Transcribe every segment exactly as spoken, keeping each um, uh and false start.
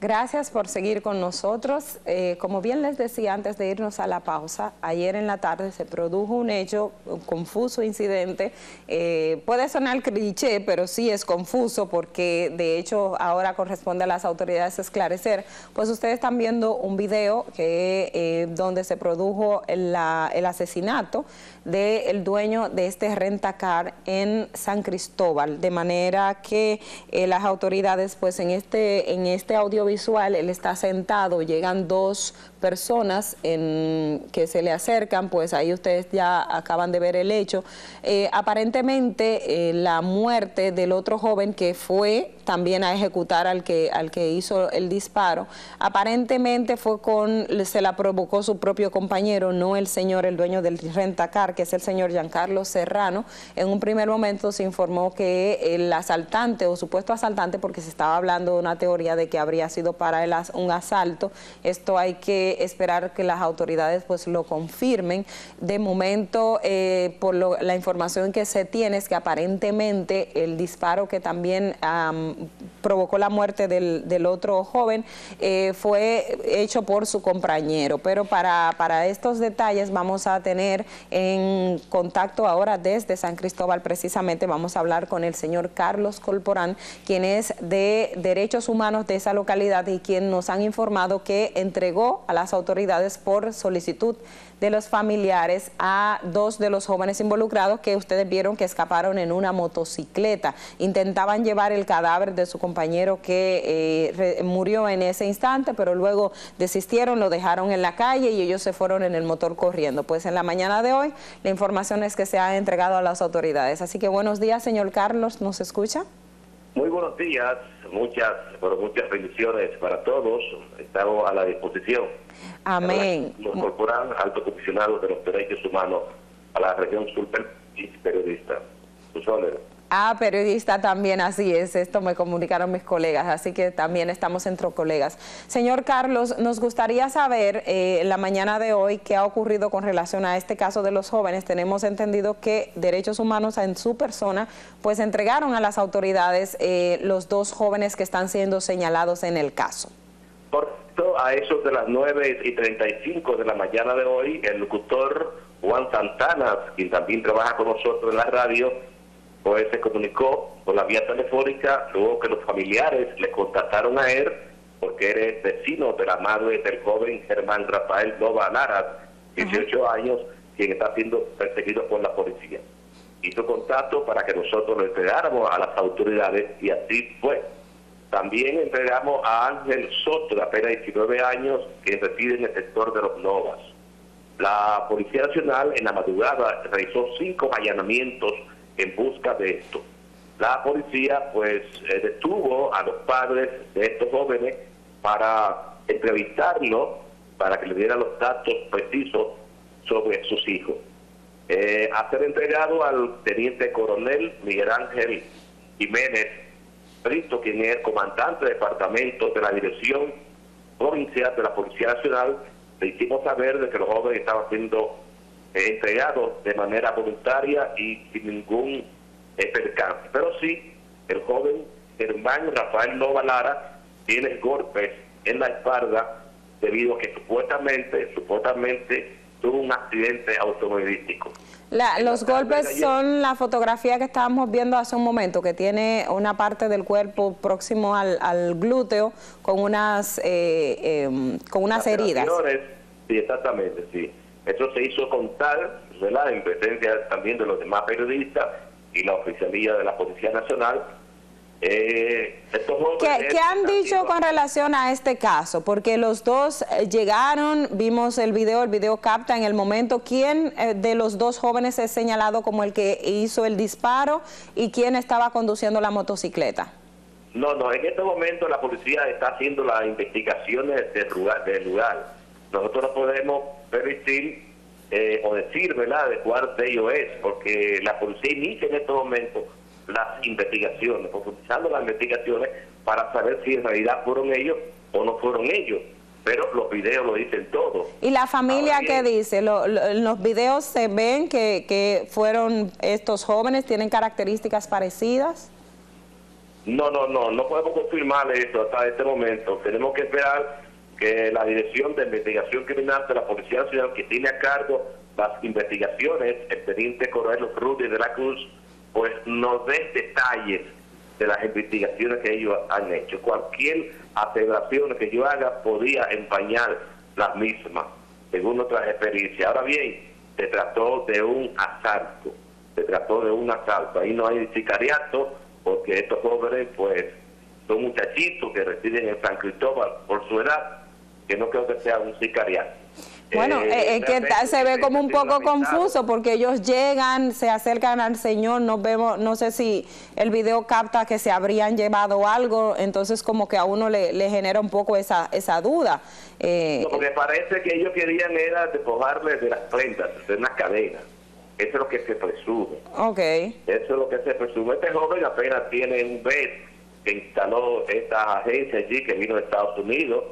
Gracias por seguir con nosotros. Eh, como bien les decía antes de irnos a la pausa, ayer en la tarde se produjo un hecho, un confuso incidente. Eh, puede sonar cliché, pero sí es confuso porque de hecho ahora corresponde a las autoridades esclarecer. Pues ustedes están viendo un video que, eh, donde se produjo la, el asesinato del dueño de este rentacar en San Cristóbal, de manera que eh, las autoridades, pues en este, en este audiovisual, él está sentado, llegan dos personas en, que se le acercan, pues ahí ustedes ya acaban de ver el hecho. Eh, aparentemente eh, la muerte del otro joven que fue también a ejecutar al que, al que hizo el disparo, aparentemente fue con, se la provocó su propio compañero, no el señor, el dueño del rentacar, que es el señor Giancarlo Serrano. En un primer momento se informó que el asaltante o supuesto asaltante, porque se estaba hablando de una teoría de que habría sido para el, un asalto, esto hay que esperar que las autoridades pues lo confirmen. De momento, eh, por lo, la información que se tiene es que aparentemente el disparo que también um, provocó la muerte del, del otro joven eh, fue hecho por su compañero. Pero para, para estos detalles vamos a tener en contacto ahora desde San Cristóbal, precisamente vamos a hablar con el señor Carlos Corporán, quien es de Derechos Humanos de esa localidad y quien nos han informado que entregó a las autoridades por solicitud de los familiares a dos de los jóvenes involucrados que ustedes vieron que escaparon en una motocicleta. Intentaban llevar el cadáver de su compañero que eh, re, murió en ese instante, pero luego desistieron, lo dejaron en la calle y ellos se fueron en el motor corriendo. Pues en la mañana de hoy la información es que se ha entregado a las autoridades. Así que buenos días, señor Carlos, ¿nos escucha? Muy buenos días, muchas, pero muchas bendiciones para todos. Estamos a la disposición. Amén. Nos incorporan alto comisionado de los derechos humanos a la región sur y periodista. Ah, periodista también, así es, esto me comunicaron mis colegas, así que también estamos entre colegas. Señor Carlos, nos gustaría saber eh, la mañana de hoy qué ha ocurrido con relación a este caso de los jóvenes. Tenemos entendido que Derechos Humanos en su persona pues entregaron a las autoridades eh, los dos jóvenes que están siendo señalados en el caso. Por esto, a eso de las nueve y treinta y cinco de la mañana de hoy, el locutor Juan Santana, quien también trabaja con nosotros en la radio, pues se comunicó por la vía telefónica, luego que los familiares le contactaron a él, porque eres vecino de la madre del joven Germán Rafael Nova Lara, dieciocho uh-huh. años, quien está siendo perseguido por la policía. Hizo contacto para que nosotros lo entregáramos a las autoridades y así fue. También entregamos a Ángel Soto, de apenas diecinueve años, que reside en el sector de los Novas. La Policía Nacional en la madrugada realizó cinco allanamientos en busca de esto. La policía pues eh, detuvo a los padres de estos jóvenes para entrevistarlos, para que le dieran los datos precisos sobre sus hijos. Eh, a ser entregado al teniente coronel Miguel Ángel Jiménez Brito, quien es comandante del departamento de la Dirección Provincial de la Policía Nacional. Le hicimos saber de que los jóvenes estaban siendo eh, entregados de manera voluntaria y sin ningún eh, percance. Pero sí, el joven Germán Rafael Nova Lara tiene golpes en la espalda debido a que supuestamente, supuestamente tuvo un accidente automovilístico. La, los golpes son la fotografía que estábamos viendo hace un momento, que tiene una parte del cuerpo próximo al, al glúteo con unas eh, eh, con unas heridas. Sí, exactamente, sí. Eso se hizo con tal, ¿verdad?, en presencia también de los demás periodistas y la oficialía de la Policía Nacional. Eh, estos ¿Qué, ¿Qué han dicho con relación a este caso? Porque los dos eh, llegaron, vimos el video, el video capta en el momento. ¿Quién eh, de los dos jóvenes es señalado como el que hizo el disparo y quién estaba conduciendo la motocicleta? No, no, en este momento la policía está haciendo las investigaciones del lugar. Del lugar. Nosotros no podemos permitir eh, o decir, ¿verdad?, de cuál de ellos es, porque la policía inicia en estos momentos las investigaciones, profundizando las investigaciones para saber si en realidad fueron ellos o no fueron ellos. Pero los videos lo dicen todo. ¿Y la familia qué dice? ¿Lo, lo, ¿En los videos se ven que, que fueron estos jóvenes, tienen características parecidas? No, no, no, no podemos confirmar eso hasta este momento. Tenemos que esperar que la Dirección de Investigación Criminal de la Policía Nacional, que tiene a cargo las investigaciones, el teniente coronel Rudy de la Cruz, pues nos dé detalles de las investigaciones que ellos han hecho. Cualquier aseveración que yo haga podría empañar las mismas, según nuestras experiencias. Ahora bien, se trató de un asalto, se trató de un asalto. Ahí no hay sicariato, porque estos jóvenes, pues, son muchachitos que residen en San Cristóbal por su edad, que no creo que sea un sicariato. Bueno, eh, es que se ve como un poco confuso porque ellos llegan, se acercan al señor, nos vemos, no sé si el video capta que se habrían llevado algo, entonces como que a uno le, le genera un poco esa esa duda. Eh, no, porque parece que ellos querían era despojarle de las prendas, de unas cadenas. Eso es lo que se presume. Okay. Eso es lo que se presume. Este joven apenas tiene un mes que instaló esta agencia allí, que vino de Estados Unidos.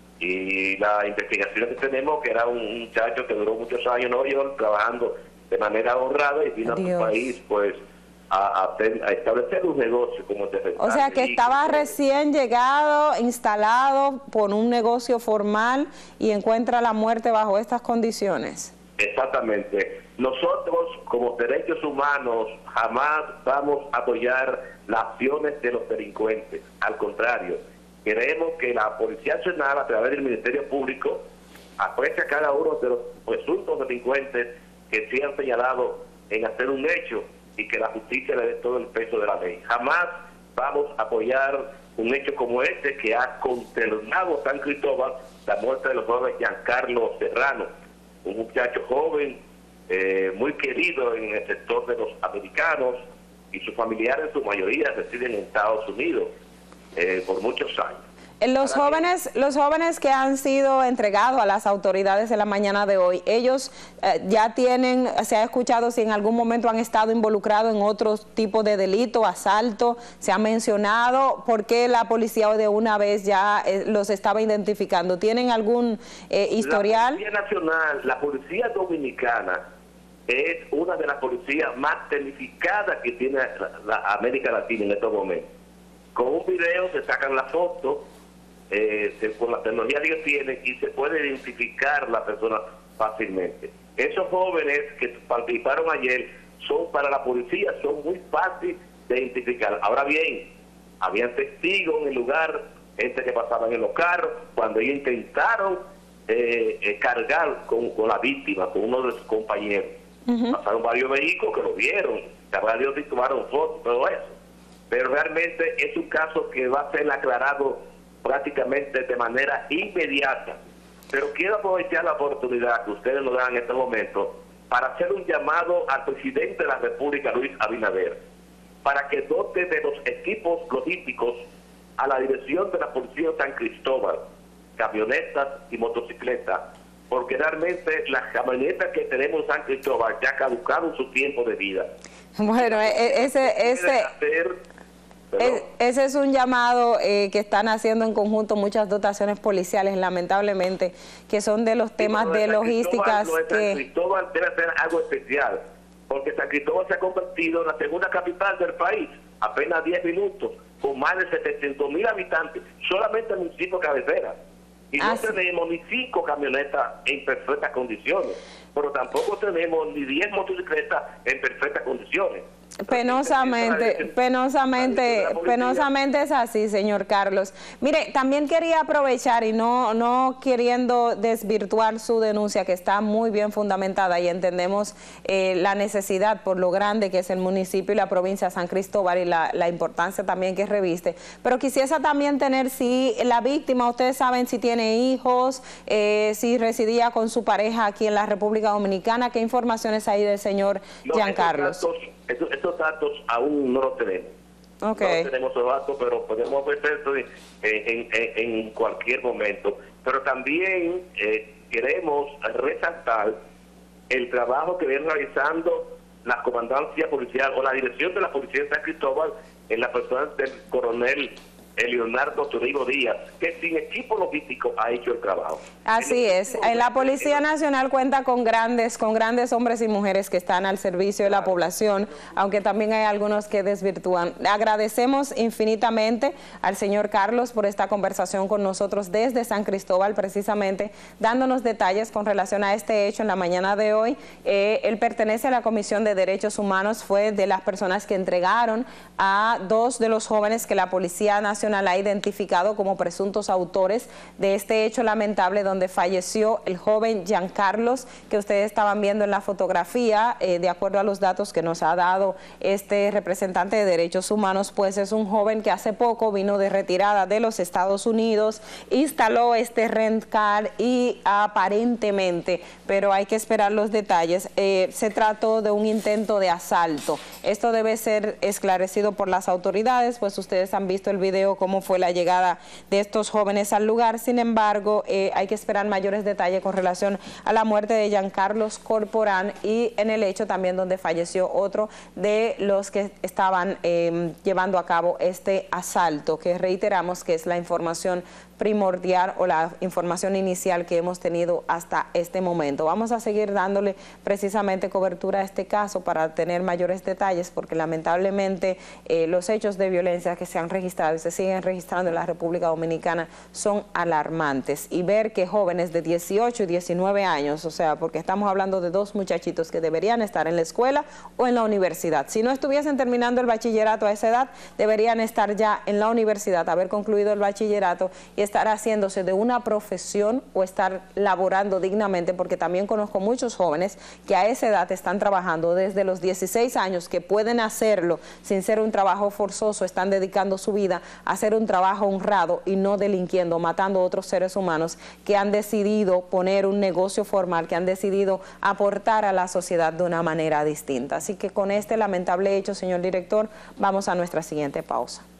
Y la investigación que tenemos, que era un muchacho que duró muchos años en Nueva York trabajando de manera honrada y vino Dios. a su país pues a, a, a establecer un negocio como de O sea que estaba recién llegado, instalado por un negocio formal y encuentra la muerte bajo estas condiciones. Exactamente. Nosotros como derechos humanos jamás vamos a apoyar las acciones de los delincuentes. Al contrario, queremos que la Policía Nacional, a través del Ministerio Público, aprecie a cada uno de los presuntos delincuentes que se han señalado en hacer un hecho y que la justicia le dé todo el peso de la ley. Jamás vamos a apoyar un hecho como este que ha consternado San Cristóbal, la muerte de los jóvenes Giancarlo Serrano, un muchacho joven, eh, muy querido en el sector de los americanos, y sus familiares, en su mayoría, residen en Estados Unidos. Eh, por muchos años. Los jóvenes, los jóvenes que han sido entregados a las autoridades en la mañana de hoy, ellos eh, ya tienen, se ha escuchado si en algún momento han estado involucrados en otro tipo de delito, asalto, se ha mencionado, ¿por qué la policía de una vez ya eh, los estaba identificando? ¿Tienen algún eh, historial? La Policía Nacional, la Policía Dominicana es una de las policías más tecnificadas que tiene la, la América Latina en estos momentos. Con un video se sacan la foto, eh, se, con la tecnología que tienen, y se puede identificar la persona fácilmente. Esos jóvenes que participaron ayer son para la policía, son muy fáciles de identificar. Ahora bien, habían testigos en el lugar, gente que pasaban en los carros, cuando ellos intentaron eh, eh, cargar con, con la víctima, con uno de sus compañeros. Uh-huh. Pasaron varios vehículos que lo vieron, varios tomaron fotos, todo eso. Pero realmente es un caso que va a ser aclarado prácticamente de manera inmediata. Pero quiero aprovechar la oportunidad que ustedes nos dan en este momento para hacer un llamado al presidente de la República, Luis Abinader, para que dote de los equipos logísticos a la dirección de la Policía de San Cristóbal, camionetas y motocicletas, porque realmente las camionetas que tenemos en San Cristóbal ya caducaron su tiempo de vida. Bueno, ese... ese... Es, ese es un llamado eh, que están haciendo en conjunto muchas dotaciones policiales, lamentablemente, que son de los temas de logísticas. Lo de San Cristóbal debe ser algo especial, porque San Cristóbal se ha convertido en la segunda capital del país, apenas diez minutos, con más de setecientos mil habitantes, solamente el municipio cabecera. Y no ah, tenemos sí. ni cinco camionetas en perfectas condiciones, pero tampoco tenemos ni diez motocicletas en perfectas condiciones. Penosamente, penosamente, penosamente es así, señor Carlos. Mire, también quería aprovechar y no, no queriendo desvirtuar su denuncia, que está muy bien fundamentada, y entendemos eh, la necesidad por lo grande que es el municipio y la provincia de San Cristóbal y la, la importancia también que reviste. Pero quisiera también tener si la víctima, ustedes saben si tiene hijos, eh, si residía con su pareja aquí en la República Dominicana. ¿Qué informaciones hay del señor no, Giancarlos? Estos, estos, estos datos aún no los tenemos. Okay. No tenemos esos datos, pero podemos ofrecerlo en, en, en, en cualquier momento. Pero también eh, queremos resaltar el trabajo que viene realizando la comandancia policial o la dirección de la Policía de San Cristóbal en la persona del coronel Leonardo Toribio Díaz, que sin equipo logístico ha hecho el trabajo. Así es, en la Policía Nacional cuenta con grandes, con grandes hombres y mujeres que están al servicio de la población, aunque también hay algunos que desvirtúan. Le agradecemos infinitamente al señor Carlos por esta conversación con nosotros desde San Cristóbal, precisamente dándonos detalles con relación a este hecho en la mañana de hoy. Eh, él pertenece a la Comisión de Derechos Humanos, fue de las personas que entregaron a dos de los jóvenes que la Policía Nacional ha identificado como presuntos autores de este hecho lamentable donde falleció el joven Giancarlos, que ustedes estaban viendo en la fotografía. Eh, de acuerdo a los datos que nos ha dado este representante de derechos humanos, pues es un joven que hace poco vino de retirada de los Estados Unidos, instaló este rent car y aparentemente, pero hay que esperar los detalles, eh, se trató de un intento de asalto. Esto debe ser esclarecido por las autoridades, pues ustedes han visto el video cómo fue la llegada de estos jóvenes al lugar. Sin embargo, eh, hay que esperar mayores detalles con relación a la muerte de Giancarlos Corporán y en el hecho también donde falleció otro de los que estaban eh, llevando a cabo este asalto, que reiteramos que es la información primordial o la información inicial que hemos tenido hasta este momento. Vamos a seguir dándole precisamente cobertura a este caso para tener mayores detalles, porque lamentablemente eh, los hechos de violencia que se han registrado y se siguen registrando en la República Dominicana son alarmantes, y ver que jóvenes de dieciocho y diecinueve años, o sea, porque estamos hablando de dos muchachitos que deberían estar en la escuela o en la universidad. Si no estuviesen terminando el bachillerato a esa edad, deberían estar ya en la universidad, haber concluido el bachillerato y estar haciéndose de una profesión o estar laborando dignamente, porque también conozco muchos jóvenes que a esa edad están trabajando desde los dieciséis años, que pueden hacerlo sin ser un trabajo forzoso, están dedicando su vida a hacer un trabajo honrado y no delinquiendo, matando a otros seres humanos que han decidido poner un negocio formal, que han decidido aportar a la sociedad de una manera distinta. Así que con este lamentable hecho, señor director, vamos a nuestra siguiente pausa.